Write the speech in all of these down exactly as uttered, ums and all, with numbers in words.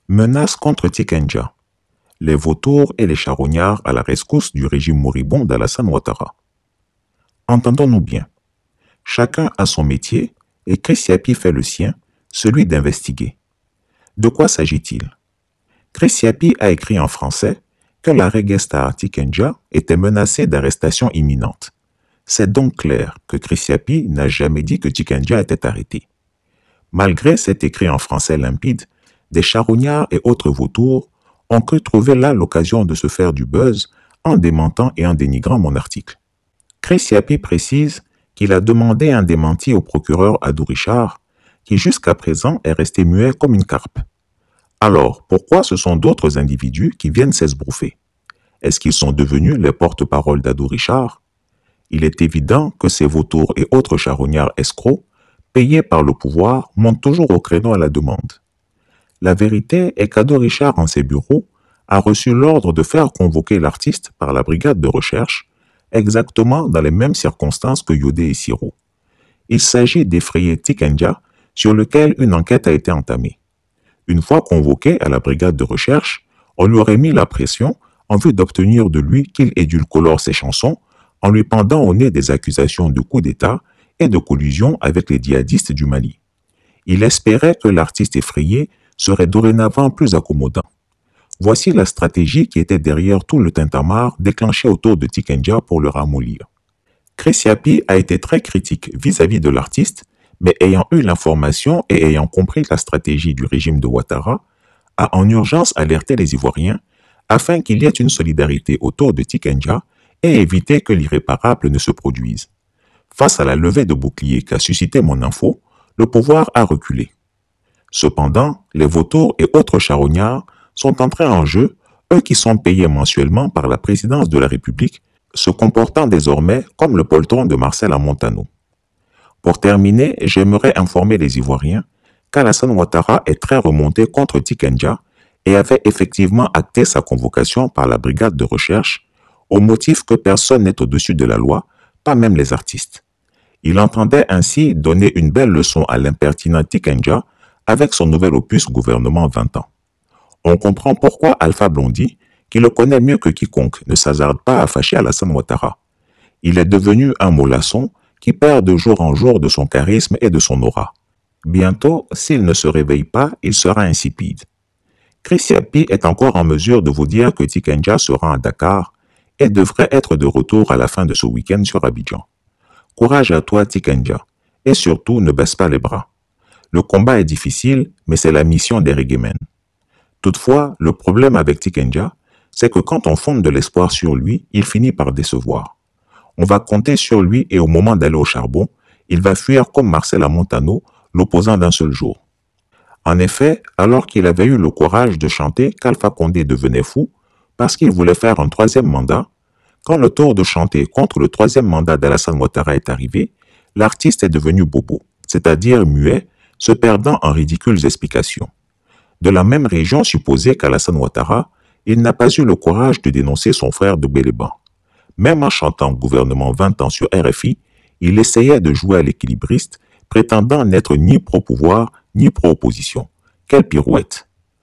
Menace contre Tikenja. Les vautours et les charognards à la rescousse du régime moribond d'Alassane Ouattara. Entendons-nous bien. Chacun a son métier et Chris Yapi fait le sien, celui d'investiguer. De quoi s'agit-il? Chris Yapi a écrit en français que la reggae star Tikenja était menacée d'arrestation imminente. C'est donc clair que Chris Yapi n'a jamais dit que Tikenja était arrêté. Malgré cet écrit en français limpide, des charognards et autres vautours ont cru trouver là l'occasion de se faire du buzz en démentant et en dénigrant mon article. Chris Yapi précise qu'il a demandé un démenti au procureur Adou Richard, qui jusqu'à présent est resté muet comme une carpe. Alors, pourquoi ce sont d'autres individus qui viennent s'esbrouffer? Est-ce qu'ils sont devenus les porte-parole d'Adou Richard? Il est évident que ces vautours et autres charognards escrocs, payés par le pouvoir, montent toujours au créneau à la demande. La vérité est qu'Adou Richard, en ses bureaux, a reçu l'ordre de faire convoquer l'artiste par la brigade de recherche, exactement dans les mêmes circonstances que Yodé et Siro. Il s'agit d'effrayer Tikenja, sur lequel une enquête a été entamée. Une fois convoqué à la brigade de recherche, on lui aurait mis la pression en vue d'obtenir de lui qu'il édulcore ses chansons en lui pendant au nez des accusations de coup d'État et de collusion avec les djihadistes du Mali. Il espérait que l'artiste effrayé serait dorénavant plus accommodant. Voici la stratégie qui était derrière tout le tintamarre déclenché autour de Tikenja pour le ramollir. Chris Yapi a été très critique vis-à-vis de l'artiste, mais ayant eu l'information et ayant compris la stratégie du régime de Ouattara, a en urgence alerté les Ivoiriens afin qu'il y ait une solidarité autour de Tikenja et éviter que l'irréparable ne se produise. Face à la levée de bouclier qu'a suscité mon info, le pouvoir a reculé. Cependant, les vautours et autres charognards sont entrés en jeu, eux qui sont payés mensuellement par la présidence de la République, se comportant désormais comme le poltron de Marcel Amontano. Pour terminer, j'aimerais informer les Ivoiriens qu'Alassane Ouattara est très remonté contre Tikenja et avait effectivement acté sa convocation par la brigade de recherche au motif que personne n'est au-dessus de la loi, pas même les artistes. Il entendait ainsi donner une belle leçon à l'impertinent Tikenja avec son nouvel opus Gouvernement vingt ans. On comprend pourquoi Alpha Blondy, qui le connaît mieux que quiconque, ne s'hasarde pas à fâcher Alassane Ouattara. Il est devenu un mollasson qui perd de jour en jour de son charisme et de son aura. Bientôt, s'il ne se réveille pas, il sera insipide. Chris Yapi est encore en mesure de vous dire que Tikenja sera à Dakar et devrait être de retour à la fin de ce week-end sur Abidjan. Courage à toi Tikenja, et surtout ne baisse pas les bras. Le combat est difficile, mais c'est la mission des reggaemen. Toutefois, le problème avec Tikenja, c'est que quand on fonde de l'espoir sur lui, il finit par décevoir. On va compter sur lui et au moment d'aller au charbon, il va fuir comme Marcel Amontano, l'opposant d'un seul jour. En effet, alors qu'il avait eu le courage de chanter qu'Alpha Condé devenait fou parce qu'il voulait faire un troisième mandat, quand le tour de chanter contre le troisième mandat d'Alassane Ouattara est arrivé, l'artiste est devenu bobo, c'est-à-dire muet, se perdant en ridicules explications. De la même région supposée qu'Alassane Ouattara, il n'a pas eu le courage de dénoncer son frère de Béléban. Même en chantant Gouvernement vingt ans sur R F I, il essayait de jouer à l'équilibriste, prétendant n'être ni pro-pouvoir ni pro-opposition. Quelle pirouette!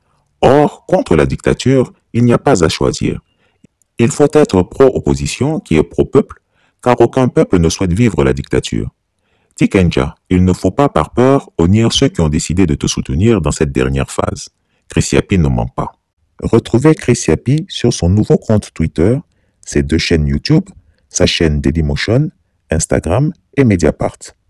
Or, contre la dictature, il n'y a pas à choisir. Il faut être pro-opposition qui est pro-peuple, car aucun peuple ne souhaite vivre la dictature. Tikenja, il ne faut pas par peur honnir ceux qui ont décidé de te soutenir dans cette dernière phase. Chris Yapi ne ment pas. Retrouvez Chris Yapi sur son nouveau compte Twitter, ses deux chaînes YouTube, sa chaîne Dailymotion, Instagram et Mediapart.